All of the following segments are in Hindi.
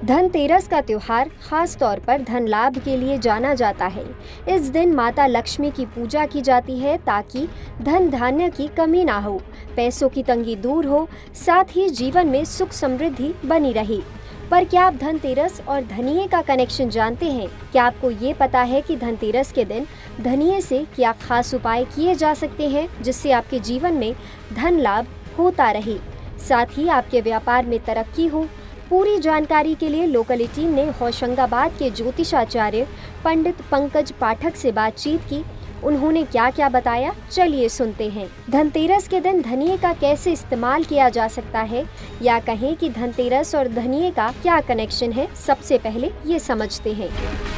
धनतेरस का त्योहार खास तौर पर धन लाभ के लिए जाना जाता है। इस दिन माता लक्ष्मी की पूजा की जाती है ताकि धन धान्य की कमी ना हो, पैसों की तंगी दूर हो, साथ ही जीवन में सुख समृद्धि बनी रहे। पर क्या आप धनतेरस और धनिये का कनेक्शन जानते हैं? क्या आपको ये पता है कि धनतेरस के दिन धनिये से क्या खास उपाय किए जा सकते हैं जिससे आपके जीवन में धन लाभ होता रहे, साथ ही आपके व्यापार में तरक्की हो? पूरी जानकारी के लिए लोकल टीम ने होशंगाबाद के ज्योतिषाचार्य पंडित पंकज पाठक से बातचीत की। उन्होंने क्या क्या बताया, चलिए सुनते हैं। धनतेरस के दिन धनिये का कैसे इस्तेमाल किया जा सकता है, या कहें कि धनतेरस और धनिये का क्या कनेक्शन है, सबसे पहले ये समझते हैं।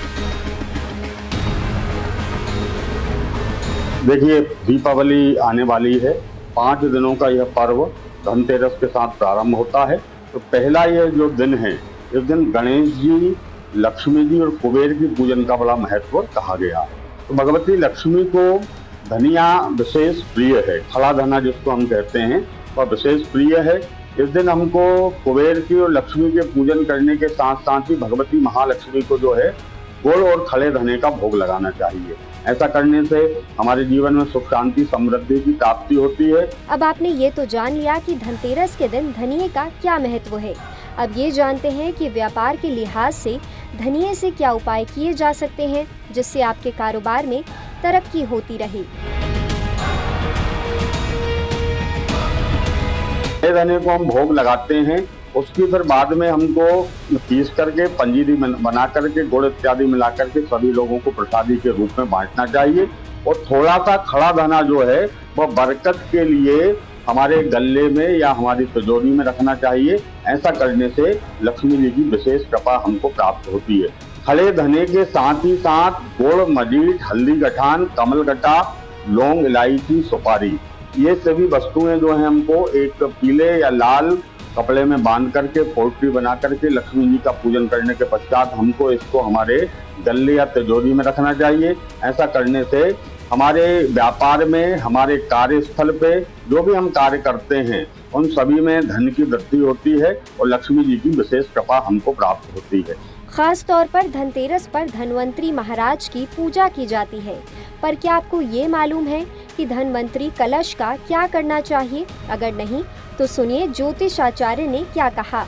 देखिए, दीपावली आने वाली है। 5 दिनों का यह पर्व धनतेरस के साथ प्रारंभ होता है। तो पहला यह जो दिन है, इस दिन गणेश जी, लक्ष्मी जी और कुबेर की पूजन का बड़ा महत्व कहा गया है। तो भगवती लक्ष्मी को धनिया विशेष प्रिय है, खड़ा धना जिसको हम कहते हैं, वह विशेष प्रिय है। इस दिन हमको कुबेर की और लक्ष्मी के पूजन करने के साथ साथ ही भगवती महालक्ष्मी को जो है गुड़ और खड़े धने का भोग लगाना चाहिए। ऐसा करने से हमारे जीवन में सुख शांति समृद्धि की प्राप्ति होती है। अब आपने ये तो जान लिया कि धनतेरस के दिन धनिये का क्या महत्व है। अब ये जानते हैं कि व्यापार के लिहाज से धनिये से क्या उपाय किए जा सकते हैं जिससे आपके कारोबार में तरक्की होती रहे। धने को हम भोग लगाते हैं, उसकी फिर बाद में हमको पीस करके पंजीरी बना करके गुड़ इत्यादि मिला करके सभी लोगों को प्रसादी के रूप में बांटना चाहिए। और थोड़ा सा खड़ा धना जो है वह बरकत के लिए हमारे गले में या हमारी तिजोरी में रखना चाहिए। ऐसा करने से लक्ष्मी जी की विशेष कृपा हमको प्राप्त होती है। खड़े धने के साथ ही साथ गुड़, मजीठ, हल्दी गठान, कमल गट्टा, लौंग, इलायची, सुपारी, ये सभी वस्तुएं जो है हमको एक पीले या लाल कपड़े में बांध करके पोल्ट्री बना करके लक्ष्मी जी का पूजन करने के पश्चात हमको इसको हमारे गले या तिजोरी में रखना चाहिए। ऐसा करने से हमारे व्यापार में, हमारे कार्यस्थल पे जो भी हम कार्य करते हैं उन सभी में धन की वृद्धि होती है और लक्ष्मी जी की विशेष कृपा हमको प्राप्त होती है। खास तौर पर धनतेरस पर धनवंतरी महाराज की पूजा की जाती है। पर क्या आपको ये मालूम है कि धनवंतरी कलश का क्या करना चाहिए? अगर नहीं तो सुनिए ज्योतिषाचार्य ने क्या कहा।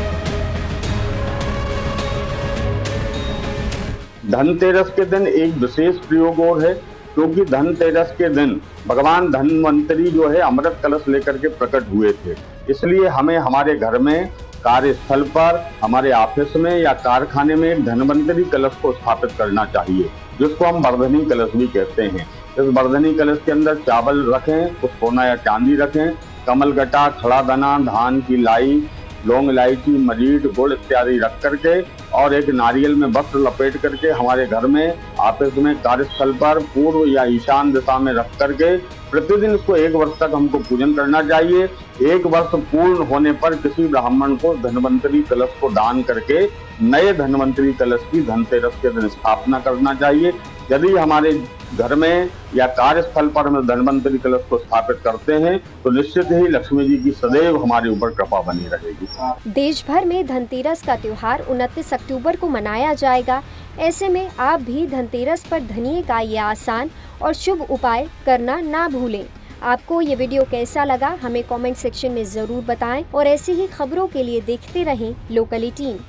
धनतेरस के दिन एक विशेष प्रयोग और है, क्योंकि धनतेरस के दिन भगवान धनवंतरी जो है अमृत कलश लेकर के प्रकट हुए थे। इसलिए हमें हमारे घर में, कार्यस्थल पर, हमारे ऑफिस में या कारखाने में एक धनवंतरी कलश को स्थापित करना चाहिए, जिसको हम वर्धनी कलश भी कहते हैं। इस वर्धनी कलश के अंदर चावल रखें, कुछ सोना या चांदी रखें, कमल गट्टा, खड़ा धना, धान की लाई, लौंग, इलायची, मजीठ, गुड़ इत्यादि रख करके और एक नारियल में वस्त्र लपेट करके हमारे घर में, ऑफिस में, कार्यस्थल पर पूर्व या ईशान दिशा में रख करके प्रतिदिन इसको 1 वर्ष तक हमको पूजन करना चाहिए। 1 वर्ष पूर्ण होने पर किसी ब्राह्मण को धनवंतरी कलश को दान करके नए धनवंतरी कलश की धनतेरस के दिन स्थापना करना चाहिए। यदि हमारे घर में या कार्यस्थल पर हम धनवंतरी कलश को स्थापित करते हैं तो निश्चित ही लक्ष्मी जी की सदैव हमारे ऊपर कृपा बनी रहेगी। देश भर में धनतेरस का त्योहार 29 अक्टूबर को मनाया जाएगा। ऐसे में आप भी धनतेरस पर धनिये का ये आसान और शुभ उपाय करना ना भूलें। आपको ये वीडियो कैसा लगा हमें कमेंट सेक्शन में जरूर बताएं और ऐसी ही खबरों के लिए देखते रहें लोकल टीम।